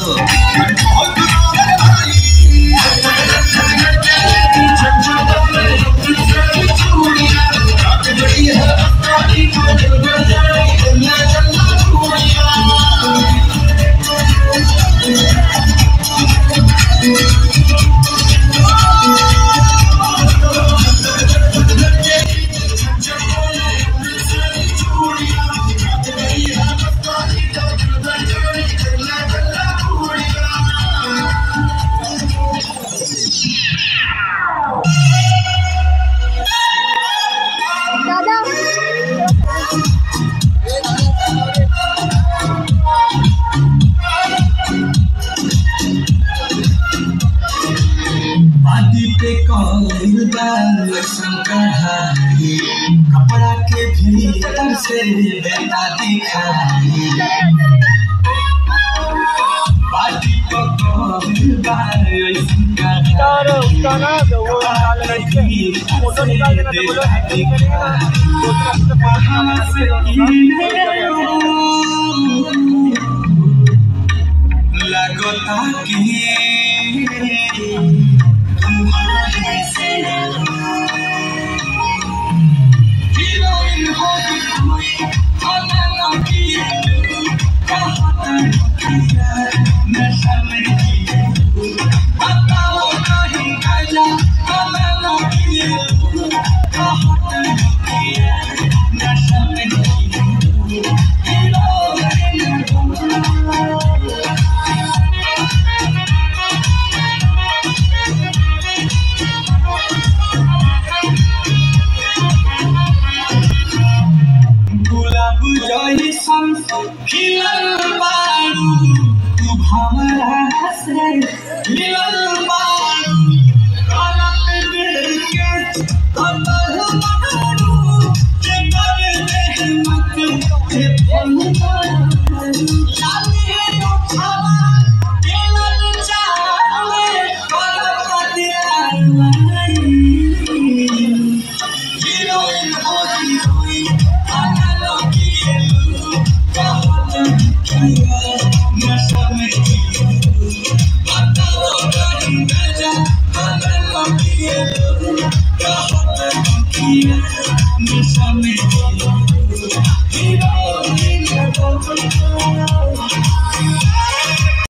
कपड़ा के भीतर से बेटा दिखाई बाटी को लगता कि खिलल बारू तू भंवरा से मिलल बारू गलत दिल के अंदर बारू के कर दे मत के फल